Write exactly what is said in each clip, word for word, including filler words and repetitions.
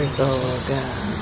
toca.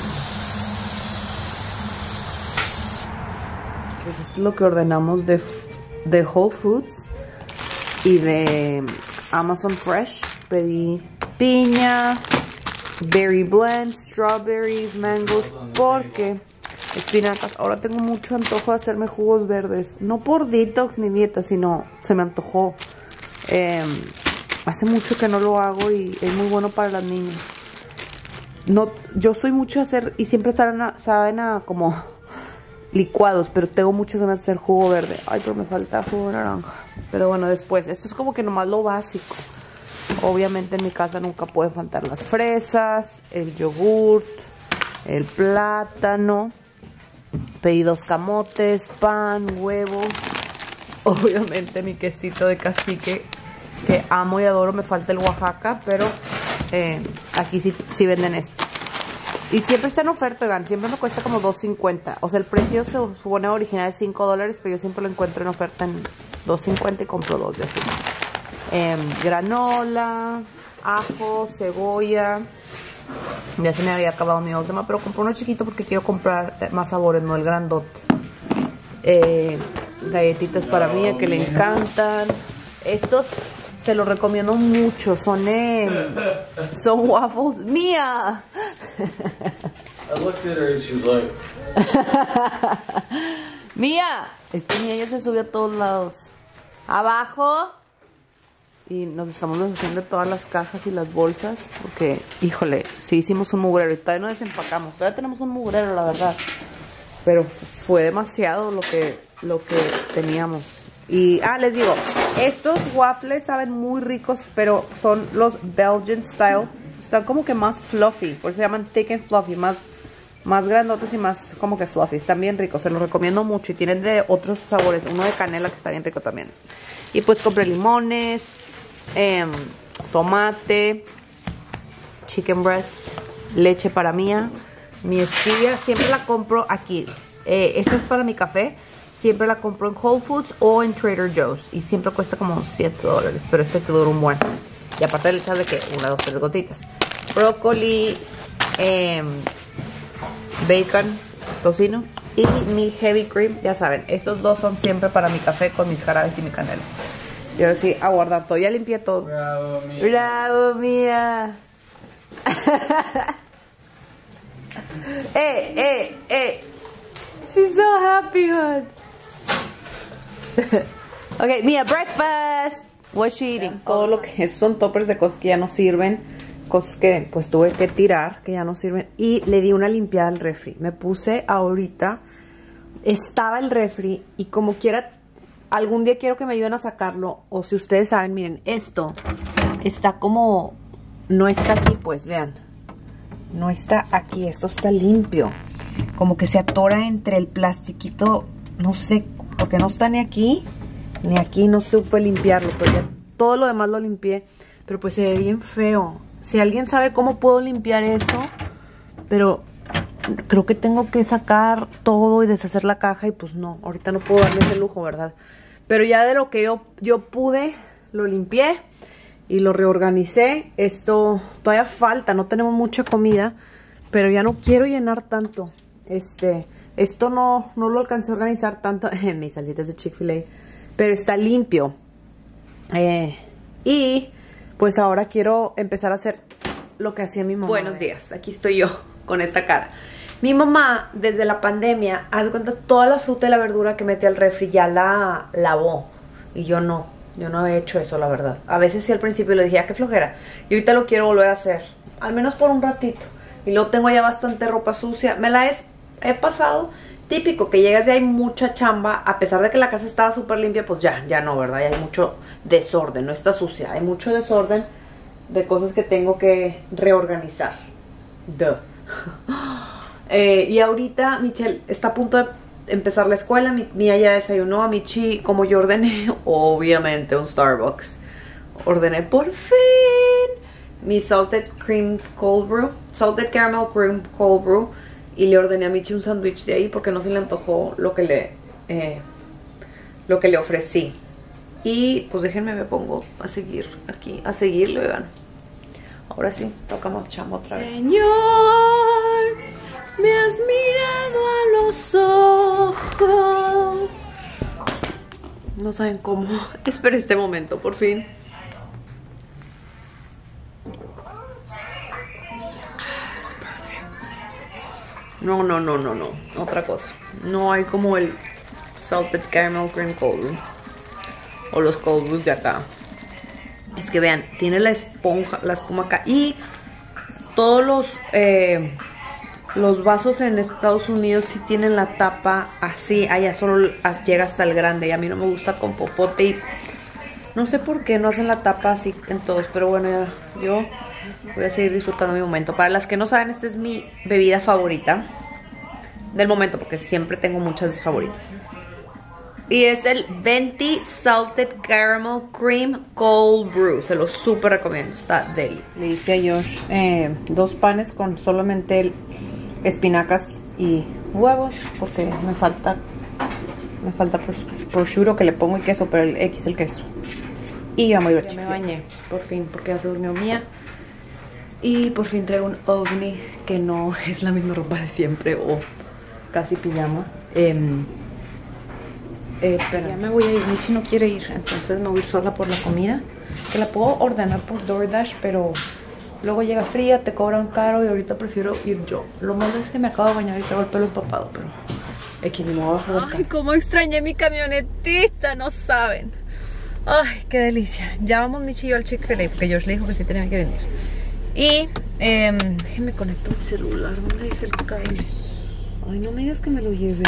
Pues esto es lo que ordenamos de, de Whole Foods y de Amazon Fresh. Pedí piña, berry blend, strawberries, mangos, porque espinacas. Ahora tengo mucho antojo de hacerme jugos verdes. No por detox ni dieta, sino se me antojó. Eh, hace mucho que no lo hago y es muy bueno para las niñas. No, yo soy mucho de hacer, y siempre saben a, saben a como licuados, pero tengo mucho ganas de hacer jugo verde. Ay, pero me falta jugo de naranja. Pero bueno, después, esto es como que nomás lo básico. Obviamente en mi casa nunca pueden faltar las fresas, el yogurt, el plátano. Pedí dos camotes, pan, huevo. Obviamente mi quesito de cacique, que amo y adoro. Me falta el Oaxaca, pero eh, aquí sí, sí venden este. Y siempre está en oferta, oigan, siempre me cuesta como dos cincuenta. O sea, el precio se supone original es cinco dólares, pero yo siempre lo encuentro en oferta en dos cincuenta y compro dos de así. Eh, granola, ajo, cebolla. Ya se me había acabado mi última, pero compré uno chiquito porque quiero comprar más sabores, no el grandote. Eh, galletitas para mí, que le encantan. Estos se los recomiendo mucho. Son eh, son waffles. ¡Mía! I looked at her and she was like... ¡Mía! Este Mía ya se subió a todos lados. ¡Abajo! Y nos estamos deshaciendo de todas las cajas y las bolsas. Porque, híjole, sí hicimos un mugrero. Y todavía no desempacamos. Todavía tenemos un mugrero, la verdad. Pero fue demasiado lo que, lo que teníamos. Y, ah, les digo, estos waffles saben muy ricos, pero son los Belgian style. Están como que más fluffy, por eso se llaman thick and fluffy, más, más grandotes y más como que fluffy. Están bien ricos, se los recomiendo mucho. Y tienen de otros sabores, uno de canela que está bien rico también. Y pues compré limones, eh, tomate, chicken breast, leche para Mía, mi stevia. Siempre la compro aquí. Eh, esta es para mi café. Siempre la compro en Whole Foods o en Trader Joe's. Y siempre cuesta como siete dólares. Pero este te dura un buen. Y aparte le echas de que una, dos, tres gotitas. Brócoli, eh, bacon, tocino y mi heavy cream. Ya saben, estos dos son siempre para mi café con mis jarabes y mi canela. Y ahora sí, a guardar todo. Ya limpié todo. Bravo, Mía. Bravo, Mía. eh, eh, eh. She's so happy, hon. Ok, Mía, breakfast. What's she eating? Todo lo que son toppers de cosas que ya no sirven, cosas que pues tuve que tirar, que ya no sirven. Y le di una limpiada al refri. Me puse ahorita, estaba el refri y como quiera, algún día quiero que me ayuden a sacarlo. O si ustedes saben, miren, esto está como, no está aquí, pues vean. No está aquí, esto está limpio. Como que se atora entre el plastiquito, no sé, porque no está ni aquí, ni aquí, no supe limpiarlo, pero ya todo lo demás lo limpié, pero pues se ve bien feo. Si alguien sabe cómo puedo limpiar eso, pero creo que tengo que sacar todo y deshacer la caja y pues no, ahorita no puedo darme ese lujo, ¿verdad? Pero ya de lo que yo, yo pude, lo limpié y lo reorganicé. Esto todavía falta, no tenemos mucha comida, pero ya no quiero llenar tanto. Este, esto no, no lo alcancé a organizar tanto en mis salitas de Chick-fil-A, pero está limpio. Eh, y pues ahora quiero empezar a hacer lo que hacía mi mamá. Buenos días, aquí estoy yo con esta cara. Mi mamá, desde la pandemia, haz de cuenta, toda la fruta y la verdura que mete al refri ya la lavó. Y yo no, yo no he hecho eso, la verdad. A veces sí al principio le dije, ah, qué flojera. Y ahorita lo quiero volver a hacer, al menos por un ratito. Y luego tengo ya bastante ropa sucia. Me la he, he pasado, típico, que llegas y hay mucha chamba. A pesar de que la casa estaba súper limpia, pues ya, ya no, ¿verdad? Ya hay mucho desorden, no está sucia. Hay mucho desorden de cosas que tengo que reorganizar. Duh. Eh, y ahorita Michelle está a punto de empezar la escuela. Mi, Mía ya desayunó. A Michi, como yo ordené, obviamente un Starbucks, ordené por fin mi salted cream cold brew, salted caramel cream cold brew, y le ordené a Michi un sándwich de ahí porque no se le antojó lo que le eh, lo que le ofrecí. Y pues déjenme, me pongo a seguir aquí, a seguirlo, vean. Ahora sí, tocamos chamba otra vez. Señor, me has mirado a los ojos. No saben cómo. Espera este momento, por fin. No, no, no, no, no. Otra cosa. No hay como el Salted Caramel Cream Cold Brew. O los Cold Brews de acá. Es que vean, tiene la esponja, la espuma acá. Y todos los, eh, los vasos en Estados Unidos sí tienen la tapa así. Allá solo llega hasta el grande. Y a mí no me gusta con popote. Y no sé por qué no hacen la tapa así en todos. Pero bueno, ya yo voy a seguir disfrutando mi momento. Para las que no saben, esta es mi bebida favorita del momento, porque siempre tengo muchas favoritas. Y es el Venti Salted Caramel Cream Cold Brew. Se lo súper recomiendo, está deli. Le hice a Josh eh, dos panes con solamente espinacas y huevos, porque me falta me falta prosciutto que le pongo y queso, pero el X el queso. Y ya me voy a Ya me bañé, por fin, porque ya se durmió Mía. Y por fin traigo un ovni, que no es la misma ropa de siempre, o casi pijama. Eh, eh, pero ya me voy a ir, Michi no quiere ir, entonces me voy a ir sola por la comida, que la puedo ordenar por DoorDash, pero luego llega fría, te cobran caro y ahorita prefiero ir yo. Lo malo es que me acabo de bañar y tengo el pelo empapado, pero X, ni me voy a bajar. Ay, cómo extrañé mi camionetita, no saben. Ay, qué delicia. Ya vamos Michi y yo al Chick-fil-A, porque George le dijo que sí tenía que venir. Y, eh, déjenme conecto mi celular. ¿Dónde dejé el cable? Ay, no me digas que me lo lleve.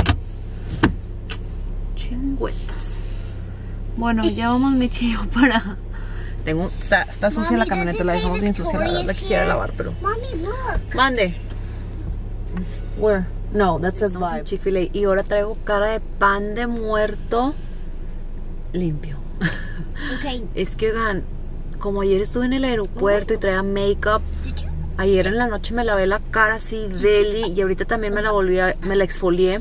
Chingüetas. Bueno, ya vamos Michi y yo para... Tengo, está, está sucia Mommy, la camioneta, la dejamos bien sucia, la verdad la quisiera lavar, pero... Mommy, look. Mande. Where? No, that says vibe. Chick-fil-A. Y ahora traigo cara de pan de muerto limpio. Okay. Es que, oigan, como ayer estuve en el aeropuerto y traía make-up, ayer en la noche me lavé la cara así deli y ahorita también me la volví a, me la exfolié.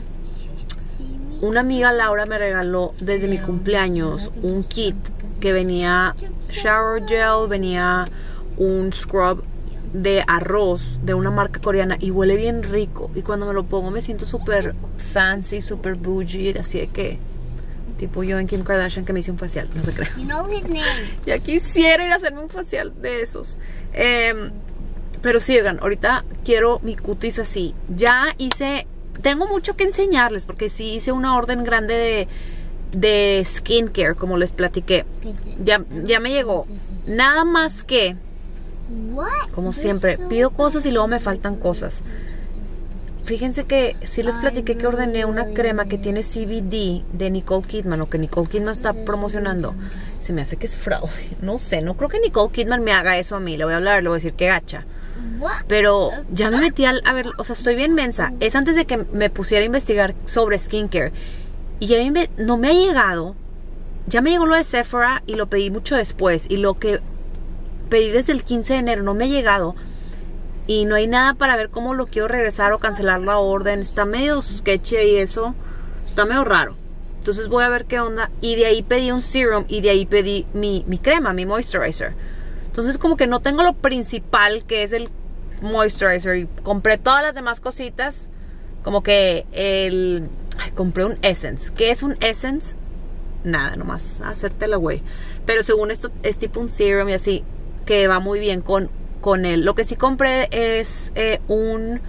Una amiga, Laura, me regaló desde mi cumpleaños un kit que venía shower gel, venía un scrub de arroz de una marca coreana y huele bien rico. Y cuando me lo pongo me siento súper fancy, súper bougie, así de que tipo yo en Kim Kardashian que me hice un facial, no se cree. You know his name. Ya quisiera ir a hacerme un facial de esos. Eh, pero sí, oigan, ahorita quiero mi cutis así. Ya hice... Tengo mucho que enseñarles porque sí hice una orden grande de, de skincare, como les platiqué. Ya, ya me llegó. Nada más que, como siempre, pido cosas y luego me faltan cosas. Fíjense que sí les platiqué que ordené una crema que tiene C B D de Nicole Kidman, o que Nicole Kidman está promocionando. Se me hace que es fraude. No sé, no creo que Nicole Kidman me haga eso a mí. Le voy a hablar, le voy a decir que gacha. Pero ya me metí al, a ver, o sea, estoy bien mensa. Es antes de que me pusiera a investigar sobre skincare. Y ya me, no me ha llegado. Ya me llegó lo de Sephora y lo pedí mucho después. Y lo que pedí desde el quince de enero no me ha llegado. Y no hay nada para ver cómo lo quiero regresar o cancelar la orden. Está medio sketchy y eso. Está medio raro. Entonces voy a ver qué onda. Y de ahí pedí un serum y de ahí pedí mi, mi crema, mi moisturizer. Entonces como que no tengo lo principal, que es el moisturizer. Y compré todas las demás cositas. Como que el... Ay, compré un Essence. ¿Qué es un Essence? Nada, nomás hacértela, güey. Pero según esto es tipo un serum y así, que va muy bien con, con él. Lo que sí compré es eh, un...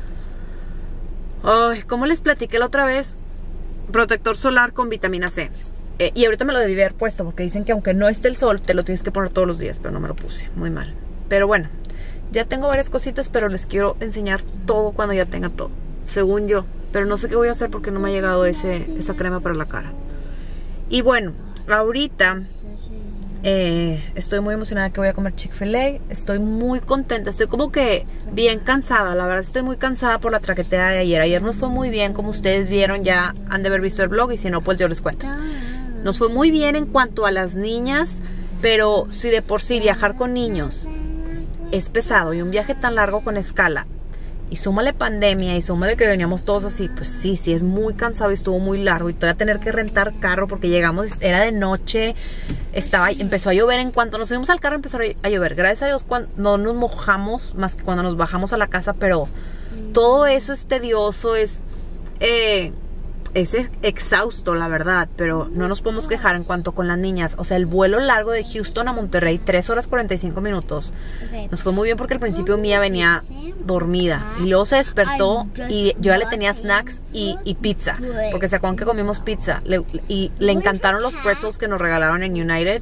Ay, ¿cómo les platiqué la otra vez? Protector solar con vitamina C. Eh, y ahorita me lo debí haber puesto porque dicen que aunque no esté el sol, te lo tienes que poner todos los días, pero no me lo puse, muy mal. Pero bueno, ya tengo varias cositas, pero les quiero enseñar todo cuando ya tenga todo, según yo. Pero no sé qué voy a hacer porque no me ha llegado ese, esa crema para la cara. Y bueno, ahorita eh, estoy muy emocionada que voy a comer Chick-fil-A. Estoy muy contenta, estoy como que bien cansada. La verdad estoy muy cansada por la traqueteada de ayer. Ayer nos fue muy bien, como ustedes vieron, ya han de haber visto el vlog. Y si no, pues yo les cuento. Nos fue muy bien en cuanto a las niñas. Pero si de por sí viajar con niños es pesado y un viaje tan largo con escala Y súmale pandemia y súmale que veníamos todos así, pues sí, sí, es muy cansado y estuvo muy largo. Y todavía tener que rentar carro porque llegamos, era de noche, estaba, empezó a llover. En cuanto nos subimos al carro empezó a llover. Gracias a Dios cuando, no nos mojamos más que cuando nos bajamos a la casa, pero todo eso es tedioso, es... Eh, es exhausto, la verdad, pero no nos podemos quejar en cuanto con las niñas. O sea, el vuelo largo de Houston a Monterrey, tres horas cuarenta y cinco minutos, nos fue muy bien porque al principio Mía venía dormida y luego se despertó y yo ya le tenía snacks y, y pizza, porque se acuerdan que comimos pizza le, y le encantaron los pretzels que nos regalaron en United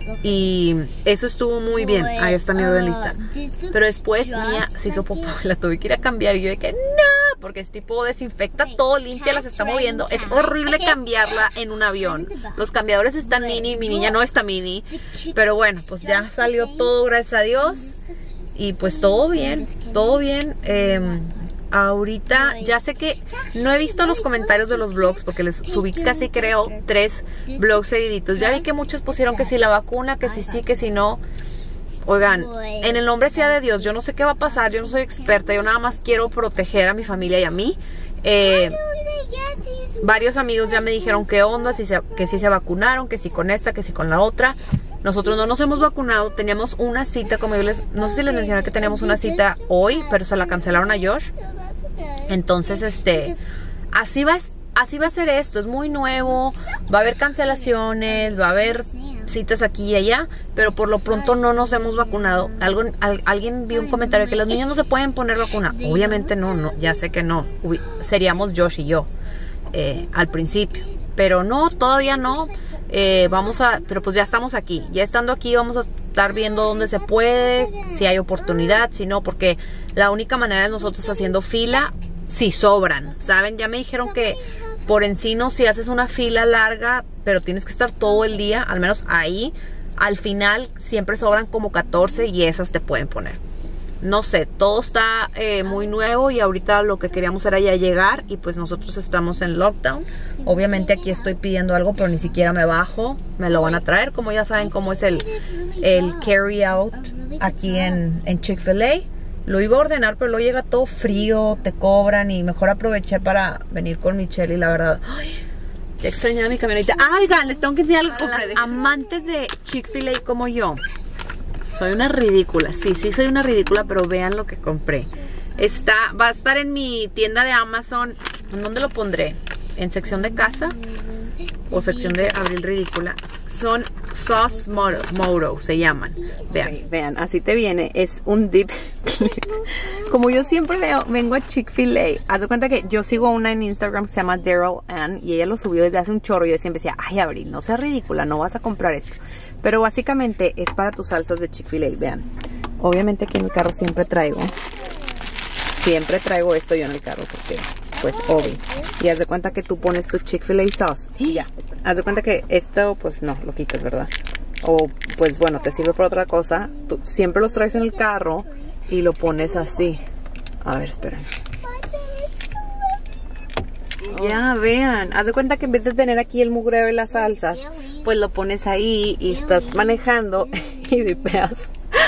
y eso estuvo muy bien. Ahí está mi bebé lista. Pero después Mía se hizo popó, la tuve que ir a cambiar y yo dije, no, porque es tipo desinfecta todo, limpia, las está moviendo. Es horrible cambiarla en un avión. Los cambiadores están mini, mi niña no está mini. Pero bueno, pues ya salió todo, gracias a Dios. Y pues todo bien, todo bien. Eh, ahorita ya sé que no he visto los comentarios de los vlogs porque les subí casi creo tres vlogs seguiditos. Ya vi que muchos pusieron que si la vacuna, que si sí, que si no. Oigan, en el nombre sea de Dios, yo no sé qué va a pasar, yo no soy experta, yo nada más quiero proteger a mi familia y a mí. Eh, varios amigos ya me dijeron qué onda, si se, que si se vacunaron, que si con esta, que si con la otra. Nosotros no nos hemos vacunado, teníamos una cita, como yo les, no sé si les mencioné que teníamos una cita hoy, pero se la cancelaron a Josh. Entonces, este, así va, así va a ser esto, es muy nuevo, va a haber cancelaciones, va a haber citas aquí y allá, pero por lo pronto no nos hemos vacunado. Algo, al, alguien vio un comentario que los niños no se pueden poner vacuna. Obviamente no, no, ya sé que no. Uy, seríamos Josh y yo eh, al principio, pero no, todavía no. Eh, vamos a, pero pues ya estamos aquí. Ya estando aquí vamos a estar viendo dónde se puede, si hay oportunidad, si no, porque la única manera es nosotros haciendo fila si sobran, ¿saben? Ya me dijeron que por Encino si haces una fila larga, pero tienes que estar todo el día, al menos ahí, al final siempre sobran como catorce y esas te pueden poner. No sé, todo está eh, muy nuevo y ahorita lo que queríamos era ya llegar y pues nosotros estamos en lockdown. Obviamente aquí estoy pidiendo algo, pero ni siquiera me bajo, me lo van a traer. Como ya saben cómo es el, el carry out aquí en, en Chick-fil-A. Lo iba a ordenar, pero luego llega todo frío, te cobran y mejor aproveché para venir con Michelle y la verdad, ay, ya extrañaba mi camioneta. Ah, oigan, les tengo que enseñar algo. Para las amantes de Chick-fil-A como yo, soy una ridícula, sí, sí soy una ridícula, pero vean lo que compré. Está, va a estar en mi tienda de Amazon. ¿En dónde lo pondré? ¿En sección de casa? ¿O sección de abril ridícula? Son Sauce Moro, Moro se llaman. Vean, okay, vean, así te viene. Es un dip. Como yo siempre veo, vengo a Chick-fil-A. Haz de cuenta que yo sigo una en Instagram que se llama Daryl Ann y ella lo subió desde hace un chorro y yo siempre decía, ay, Abril, no seas ridícula, no vas a comprar esto. Pero básicamente es para tus salsas de Chick-fil-A, vean. Obviamente aquí en mi carro siempre traigo, siempre traigo esto yo en el carro porque, pues, obvio. Y haz de cuenta que tú pones tu Chick-fil-A sauce y ya. Haz de cuenta que esto, pues no, lo quitas, ¿verdad? O, pues bueno, te sirve para otra cosa. Tú siempre los traes en el carro y lo pones así. A ver, esperen. Ya, vean, haz de cuenta que en vez de tener aquí el mugreo y las salsas, pues lo pones ahí y estás manejando y dipeas.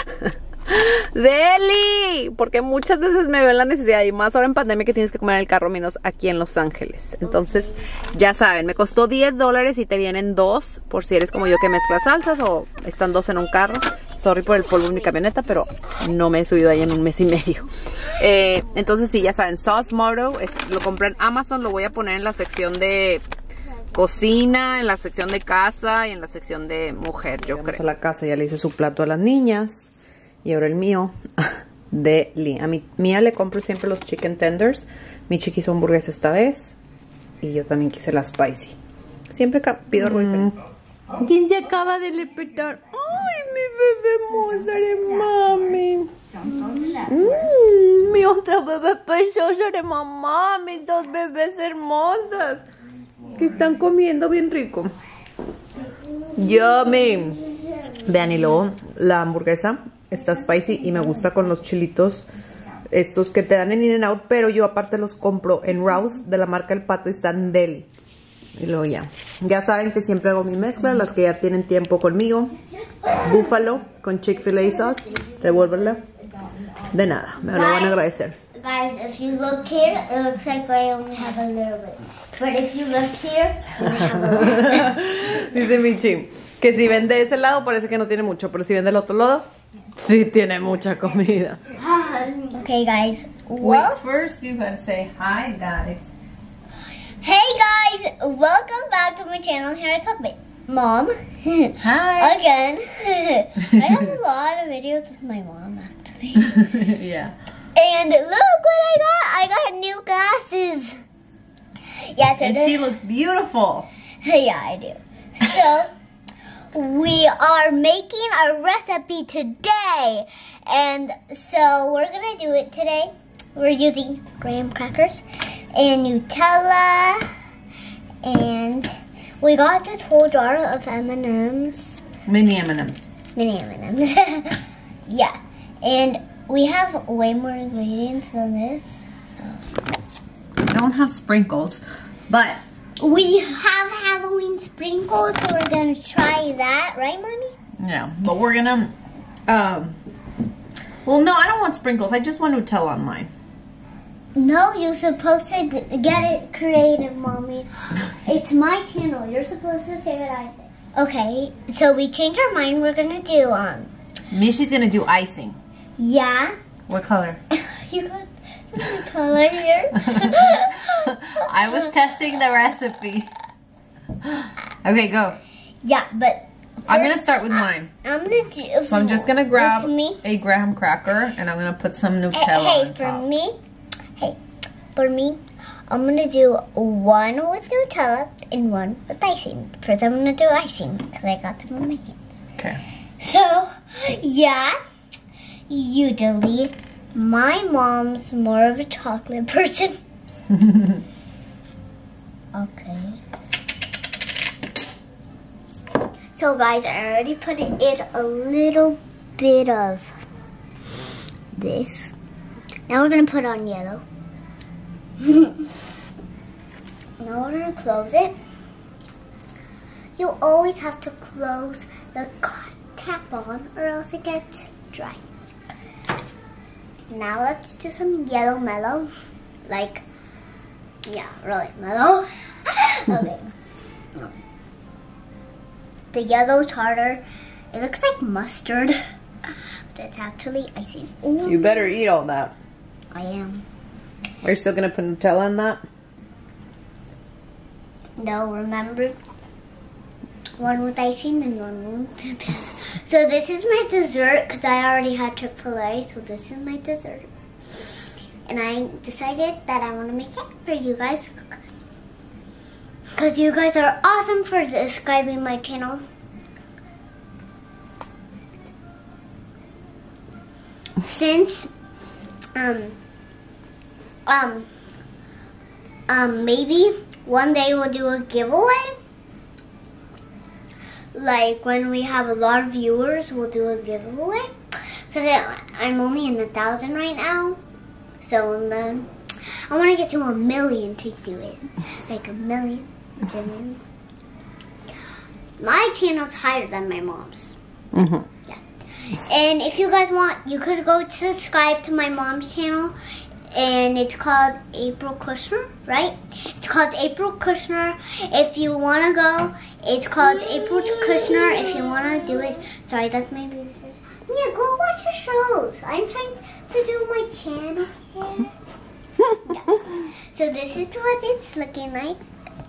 ¡Deli! Porque muchas veces me veo en la necesidad, y más ahora en pandemia que tienes que comer en el carro, menos aquí en Los Ángeles. Entonces, ya saben, me costó diez dólares y te vienen dos, por si eres como yo que mezclas salsas o están dos en un carro. Sorry por el polvo en mi camioneta, pero no me he subido ahí en un mes y medio. Eh, entonces sí, ya saben, Sauce Moro, es, lo compré en Amazon, lo voy a poner en la sección de cocina, en la sección de casa y en la sección de mujer, yo creo. A la casa ya le hice su plato a las niñas y ahora el mío de Lee. A mi Mía le compro siempre los chicken tenders. Mi chiqui hizo hamburguesa esta vez y yo también quise la spicy. Siempre pido algo diferente. ¿Quién se acaba de lepetar? ¡Ay, mi bebé hermosa de mami! Mm, mi otra bebé preciosa de mamá, mis dos bebés hermosas que están comiendo bien rico. Yummy. Vean, y luego la hamburguesa está spicy y me gusta con los chilitos estos que te dan en In-N-Out, pero yo aparte los compro en Rouse de la marca El Pato y están deli. Y luego ya, ya saben que siempre hago mi mezcla, las que ya tienen tiempo conmigo. Búfalo con Chick-fil-A sauce, revuélvela. De nada, me lo van a agradecer. Guys, if you look here, it looks like I only have a little bit. But if you look here, I have a lot. Dice Michi que si ven de ese lado parece que no tiene mucho, pero si ven del otro lado, sí tiene mucha comida. Okay, guys. Wait, Well, first you gotta say hi, guys. hey guys, welcome back to my channel. Here I come, Mom. Hi. Again. I have a lot of videos with my mom, actually. Yeah. And look what I got. I got new glasses. Yes, And she looks beautiful. Yeah, I do. So, we are making a recipe today. And so, we're going to do it today. We're using graham crackers and Nutella. And we got this whole jar of M and M's. Mini M and M's. Mini M and M's. Yeah. And we have way more ingredients than this. We don't have sprinkles, but We have Halloween sprinkles, so we're going to try that. Right, Mommy? yeah, but we're gonna, um, well, no, I don't want sprinkles. I just want Nutella on mine. No, you're supposed to g- get it creative, Mommy. It's my channel. You're supposed to say what I say. Okay, so we changed our mind. We're going to do, um, Mishy's gonna do icing. yeah. What color? You got some color here. I was testing the recipe. Okay, go. Yeah, but I'm gonna first, start with mine. I'm going to do... So I'm just gonna grab For me. a graham cracker and I'm gonna put some Hey, Nutella hey, on for top. me, hey, for me, I'm gonna do one with Nutella and one with icing. First, I'm gonna do icing because I got them in my hands. Okay. So, yeah, you delete. My mom's more of a chocolate person. Okay. So, guys, I already put in a little bit of this. Now we're gonna put on yellow. Now we're gonna close it. You always have to close the cap on or else it gets dry. Now let's do some yellow mellow. Like, yeah, really mellow. Okay. The yellow's harder. It looks like mustard, but it's actually icing. Ooh, You better eat all that. I am. Are you still gonna put Nutella on that? No, remember? One with icing and one with... So this is my dessert because I already had Chick-fil-A, so this is my dessert. And I decided that I want to make it for you guys. Because you guys are awesome for subscribing my channel. Since, um, um, um, maybe one day we'll do a giveaway. Like when we have a lot of viewers, we'll do a giveaway. Because I'm only in a thousand right now. So then I want to get to a million to do it. Like a million. Billion. My channel's higher than my mom's. Mm-hmm. Yeah. And if you guys want, you could go subscribe to my mom's channel. And it's called April Kushner, right? It's called April Kushner. If you want to go, it's called April Kushner. If you want to do it. Sorry, that's my baby. Yeah, go watch your shows. I'm trying to do my channel here. Yeah. So this is what it's looking like.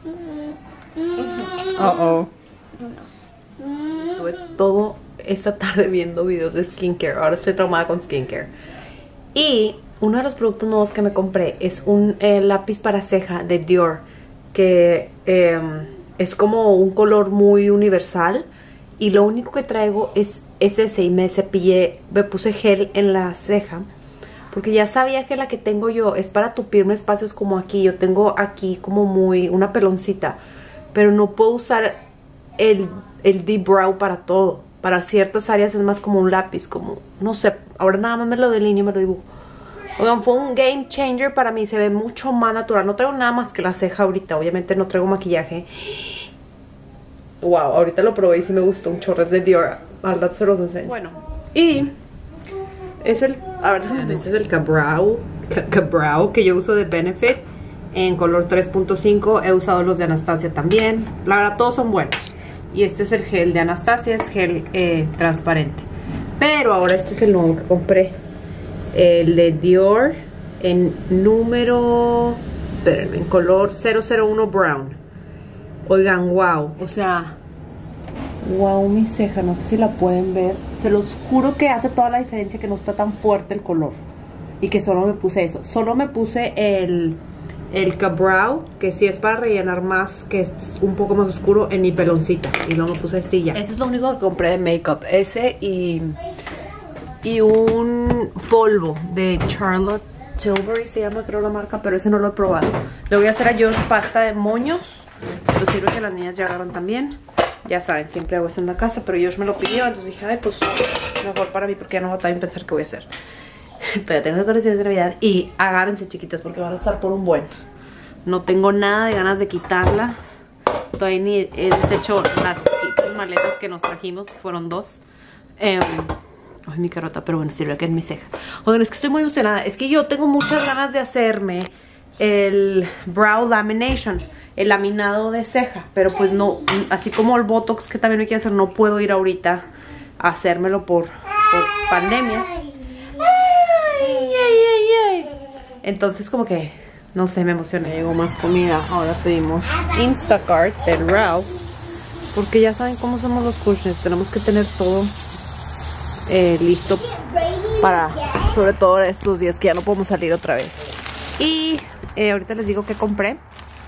Uh-oh. Estuve todo esa tarde viendo videos de skincare. Ahora estoy traumada con skincare. Y uno de los productos nuevos que me compré es un eh, lápiz para ceja de Dior. Que eh, es como un color muy universal. Y lo único que traigo es, es ese. Y me cepillé, me puse gel en la ceja. Porque ya sabía que la que tengo yo es para tupirme espacios como aquí. Yo tengo aquí como muy una peloncita. Pero no puedo usar el, el deep brow para todo. Para ciertas áreas es más como un lápiz. Como, no sé, ahora nada más me lo delineo y me lo dibujo. Oigan, fue un game changer para mí. Se ve mucho más natural. No traigo nada más que la ceja ahorita. Obviamente no traigo maquillaje. Wow, ahorita lo probé y sí me gustó un chorro. Es de Dior. Al rato se los enseño. Bueno, y... Es el, a ver, este es el Cabral, Cabral que yo uso de Benefit en color tres punto cinco. He usado los de Anastasia también. La verdad, todos son buenos. Y este es el gel de Anastasia, es gel eh, transparente. Pero ahora este es el nuevo que compré. El de Dior en número, espérenme, en color cero cero uno Brown. Oigan, wow, o sea, wow, mi ceja, no sé si la pueden ver. Se los juro que hace toda la diferencia, que no está tan fuerte el color. Y que solo me puse eso. Solo me puse el, el Cabral, que sí es para rellenar más, que es un poco más oscuro, en mi peloncita. Y luego me puse este y ya. Ese es lo único que compré de makeup. Ese y, y un polvo de Charlotte Tilbury, se llama creo la marca, pero ese no lo he probado. Le voy a hacer a Josh pasta de moños. Lo sirve que las niñas llegaron también. Ya saben, siempre hago eso en la casa, pero Josh me lo pidió, entonces dije, ay, pues mejor para mí, porque ya no va a también pensar qué voy a hacer. Todavía tengo decoraciones de Navidad y agárrense, chiquitas, porque van a estar por un buen. No tengo nada de ganas de quitarla. Todavía ni he deshecho las poquitas maletas que nos trajimos, fueron dos. Eh, ay, mi carota, pero bueno, sirve que en mi ceja. Oigan, es que estoy muy emocionada. Es que yo tengo muchas ganas de hacerme el brow lamination, el laminado de ceja, pero pues no, así como el botox que también me quiero hacer, no puedo ir ahorita a hacérmelo por, por pandemia. Ay, ay, ay, ay. Entonces como que, no sé, me emocioné. Llegó más comida, ahora pedimos Instacart del Ralph's, porque ya saben cómo somos los Kushnets, tenemos que tener todo eh, listo para, sobre todo estos días que ya no podemos salir otra vez. Y eh, ahorita les digo que compré.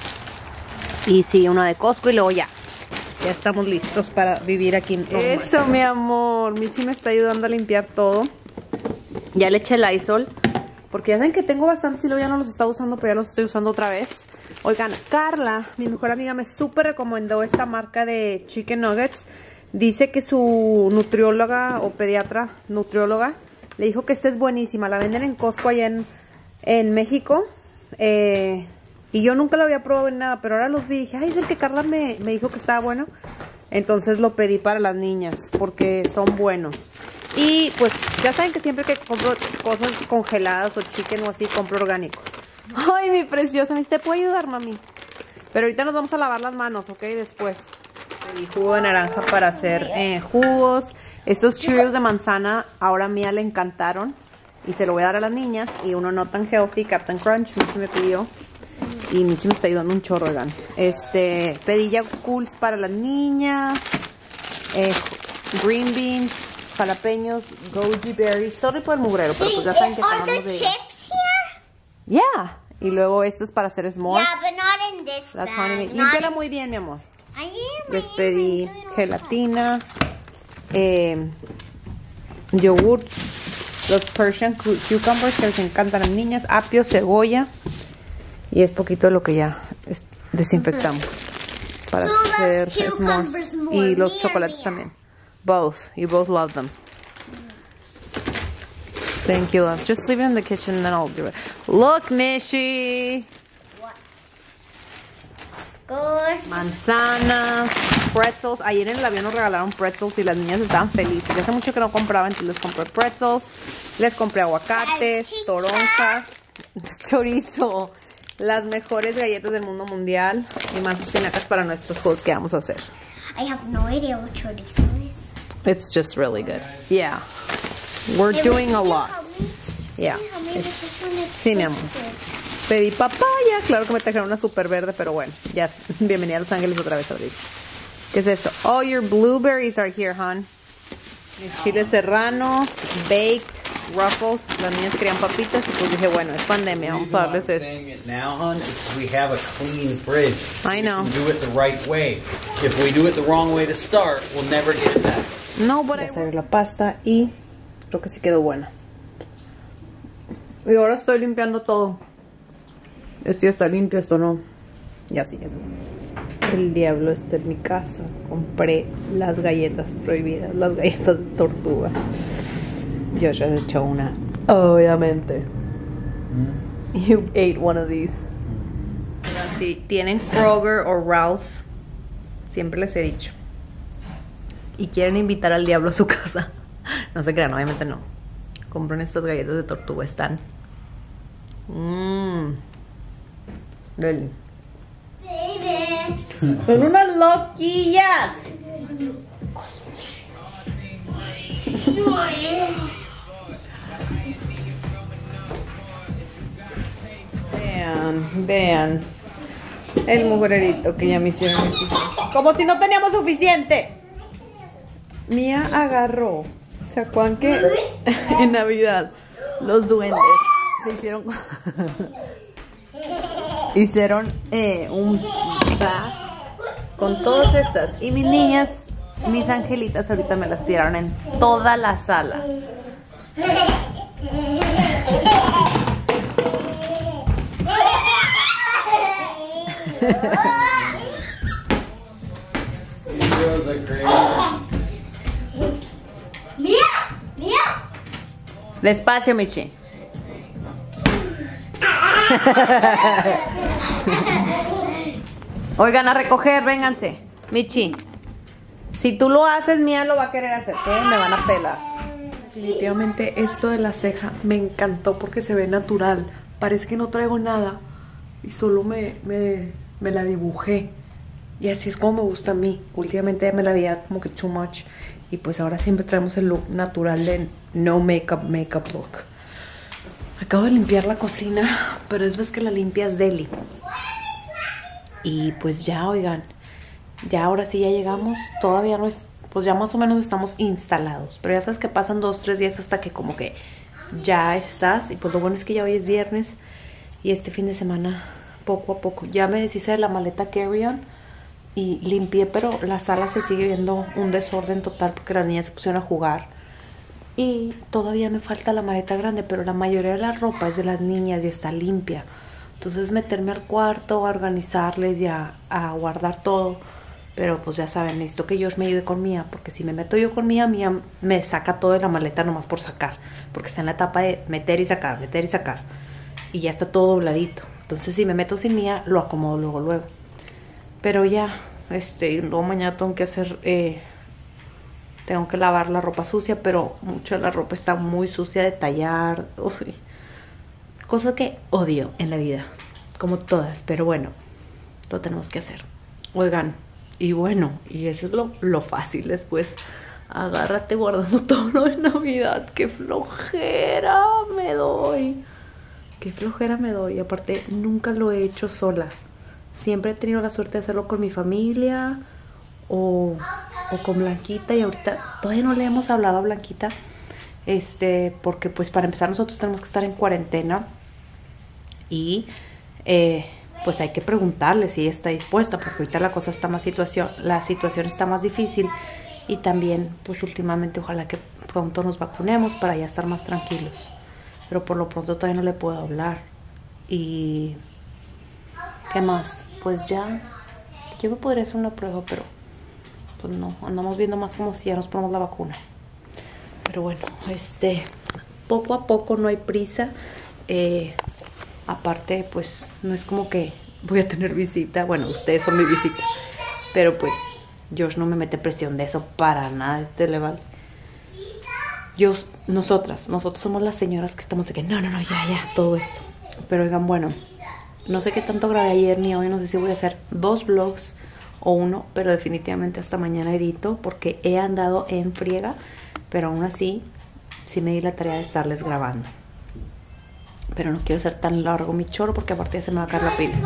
Y sí, una de Costco y luego ya. Ya estamos listos para vivir aquí en Roma. Eso, mi amor. Michi me está ayudando a limpiar todo. Ya le eché el Lysol. Porque ya saben que tengo bastantes y luego ya no los estaba usando, pero ya los estoy usando otra vez. Oigan, Carla, mi mejor amiga, me súper recomendó esta marca de Chicken Nuggets. Dice que su nutrióloga o pediatra, nutrióloga, le dijo que esta es buenísima. La venden en Costco allá en, en México. Eh... Y yo nunca lo había probado en nada, pero ahora los vi y dije, ay, es el que Carla me, me dijo que estaba bueno. Entonces lo pedí para las niñas, porque son buenos. Y pues ya saben que siempre que compro cosas congeladas o chicken o así, compro orgánico. Ay, mi preciosa, ¿te puedo ayudar, mami? Pero ahorita nos vamos a lavar las manos, ¿ok? Después. Pedí jugo de naranja para hacer eh, jugos. Estos Cheerios de manzana, ahora a Mía le encantaron. Y se lo voy a dar a las niñas. Y uno no tan healthy, Captain Crunch, Michi me pidió. Y Michi me está ayudando un chorro, oigan. Este, pedí Yakults para las niñas. Eh, green beans, jalapeños, goji berries. Sorry por el mugrero, pero pues ya saben que estamos de... chips here? Yeah. Y luego esto es para hacer s'mores. Yeah, but not in this Las bag. honey- Not Límpiala in- muy bien, mi amor. I am, Les I am, pedí I'm doing all gelatina, eh, yogur, los Persian cu- cucumbers que les encantan a las niñas, apio, cebolla. Y es poquito de lo que ya es- desinfectamos para Who loves hacer cucumbers s'mores. more, Y me los or chocolates Mia? también. Both. You both love them. Thank you, love. Just leave it in the kitchen and then I'll do it. Look, Mishi. Good. Manzanas, pretzels. Ayer en el avión nos regalaron pretzels y las niñas estaban felices. Hace mucho que no compraban, entonces les compré pretzels. Les compré aguacates, Salchicha. toronjas, chorizo. Las mejores galletas del mundo mundial y más espinacas para nuestros juegos que vamos a hacer. I have no idea what chorizo is. It's just really good. Yeah. We're Yeah, doing a can you lot. help me? Yeah. Can you help me with this one? It's Sí, mi amor. good. Pedí papaya. Claro que me trajeron una super verde, pero bueno. Ya. Bienvenida a Los Ángeles otra vez, ahorita. ¿Qué es esto? Oh, your blueberries are here, hon. Mis chiles serranos, baked, ruffles. Las niñas querían papitas y pues dije, bueno, es pandemia, vamos a darles I'm esto. saying it now, hon, is we have a clean fridge. I know. We can do it the right way. If we do it the wrong way to start, we'll never get it back. No, but I... la pasta y creo que sí quedó buena. Y ahora estoy limpiando todo. Esto ya está limpio, esto no. Y así es. El diablo está en mi casa. Compré las galletas prohibidas, las galletas de tortuga. Yo ya he hecho una. Obviamente. You ate one of these. Si tienen Kroger o Ralph's, siempre les he dicho, y quieren invitar al diablo a su casa, no se crean, obviamente no. Compré estas galletas de tortuga. Están. Mmm. Deli. Son unas loquillas. Vean, vean. El mujerito que ya me hicieron. Como si no teníamos suficiente. Mía agarró. ¿Se acuerdan que en Navidad los duendes se hicieron hicieron eh, un bag con todas estas? Y mis niñas, mis angelitas, ahorita me las tiraron en toda la sala. Mía, Mía. Despacio, Michi. Oigan, a recoger, vénganse. Michi, si tú lo haces, Mía lo va a querer hacer, ¿qué? Me van a pelar. Definitivamente esto de la ceja me encantó porque se ve natural. Parece que no traigo nada y solo me, me, me la dibujé. Y así es como me gusta a mí. Últimamente ya me la veía como que too much. Y pues ahora siempre traemos el look natural de no makeup, makeup look. Acabo de limpiar la cocina, pero es vez que la limpias deli. Y pues ya, oigan, ya ahora sí ya llegamos. Todavía no es, pues ya más o menos estamos instalados. Pero ya sabes que pasan dos, tres días hasta que como que ya estás. Y pues lo bueno es que ya hoy es viernes. Y este fin de semana, poco a poco. Ya me deshice de la maleta carry-on y limpié, pero la sala se sigue viendo un desorden total porque las niñas se pusieron a jugar. Y todavía me falta la maleta grande, pero la mayoría de la ropa es de las niñas y está limpia. Entonces meterme al cuarto, a organizarles y a, a guardar todo. Pero pues ya saben, necesito que Josh me ayude con Mía, porque si me meto yo con Mía, Mía me saca todo de la maleta nomás por sacar. Porque está en la etapa de meter y sacar, meter y sacar. Y ya está todo dobladito. Entonces si me meto sin Mía, lo acomodo luego, luego. Pero ya, este, luego mañana tengo que hacer, eh, tengo que lavar la ropa sucia, pero mucha de la ropa está muy sucia de tallar. Uy, cosa que odio en la vida, como todas, pero bueno, lo tenemos que hacer. Oigan, y bueno, y eso es lo, lo fácil después. Agárrate guardando todo lo de Navidad. ¡Qué flojera me doy! ¡Qué flojera me doy! Aparte, nunca lo he hecho sola. Siempre he tenido la suerte de hacerlo con mi familia o, o con Blanquita. Y ahorita todavía no le hemos hablado a Blanquita. Este, porque pues para empezar nosotros tenemos que estar en cuarentena. Y eh, pues hay que preguntarle si ella está dispuesta. Porque ahorita la cosa está más situación, la situación está más difícil. Y también pues últimamente ojalá que pronto nos vacunemos para ya estar más tranquilos. Pero por lo pronto todavía no le puedo hablar. Y ¿qué más? Pues ya, yo me podría hacer una prueba, pero pues no, andamos viendo más como si ya nos ponemos la vacuna. Pero bueno, este, poco a poco, no hay prisa. Eh, aparte, pues no es como que voy a tener visita. Bueno, ustedes son mi visita. Pero pues, Josh no me mete presión de eso para nada, este le vale. Yo, nosotras, nosotros somos las señoras que estamos de que no, no, no, ya, ya, todo esto. Pero oigan, bueno, no sé qué tanto grabé ayer ni hoy, no sé si voy a hacer dos vlogs o uno, pero definitivamente hasta mañana edito porque he andado en friega, pero aún así sí me di la tarea de estarles grabando. Pero no quiero hacer tan largo mi choro porque aparte ya se me va a caer la pila.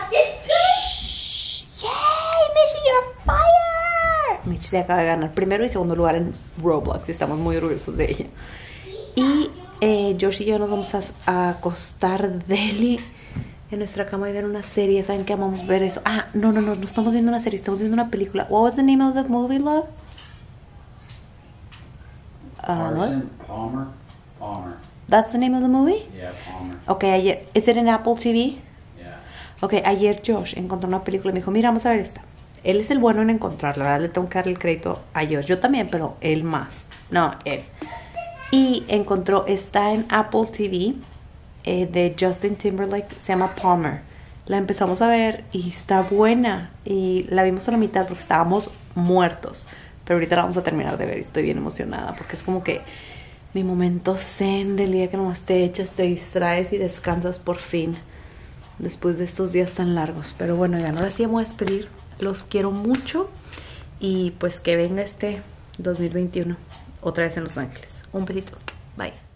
Mitch se acaba de ganar primero y segundo lugar en Roblox y estamos muy orgullosos de ella. Y eh, Josh y yo nos vamos a, a acostar deli en nuestra cama y ver una serie. ¿Saben que amamos ver eso? Ah, no, no, no, no estamos viendo una serie, estamos viendo una película. What was the name of the movie, love? Uh, Carson, Palmer, Palmer. That's the name of the movie? Yeah, Palmer. Okay, ayer, is it in Apple T V? Yeah. Okay, ayer Josh encontró una película y me dijo, mira, vamos a ver esta. Él es el bueno en encontrar, la verdad le tengo que dar el crédito a Josh. Yo también, pero él más. No, él. Y encontró, está en Apple T V, eh, de Justin Timberlake, se llama Palmer. La empezamos a ver y está buena. Y la vimos a la mitad porque estábamos muertos. Pero ahorita la vamos a terminar de ver y estoy bien emocionada porque es como que mi momento zen del día que nomás te echas, te distraes y descansas por fin. Después de estos días tan largos. Pero bueno, ya ahora sí me voy a despedir. Los quiero mucho. Y pues que venga este dos mil veintiuno otra vez en Los Ángeles. Un besito. Bye.